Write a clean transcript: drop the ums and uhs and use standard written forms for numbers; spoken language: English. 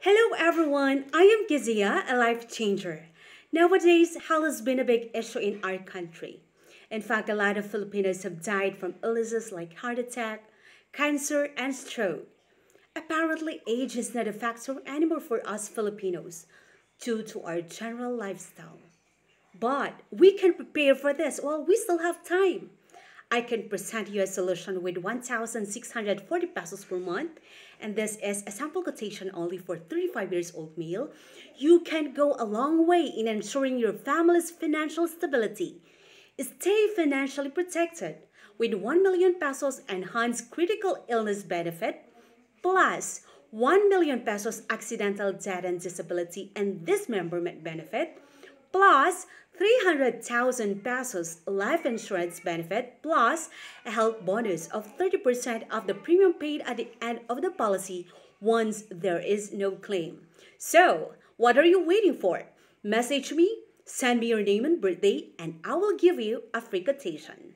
Hello everyone, I am Gizia, a life changer. Nowadays, health has been a big issue in our country. In fact, a lot of Filipinos have died from illnesses like heart attack, cancer, and stroke. Apparently, age is not a factor anymore for us Filipinos due to our general lifestyle. But we can prepare for this while we still have time. I can present you a solution with 1,640 pesos per month, and this is a sample quotation only for 35 years old male. You can go a long way in ensuring your family's financial stability. Stay financially protected with 1 million pesos enhanced critical illness benefit plus 1 million pesos accidental death and disability and dismemberment benefit plus 300,000 pesos life insurance benefit plus a health bonus of 30% of the premium paid at the end of the policy once there is no claim. So, what are you waiting for? Message me, send me your name and birthday, and I will give you a free quotation.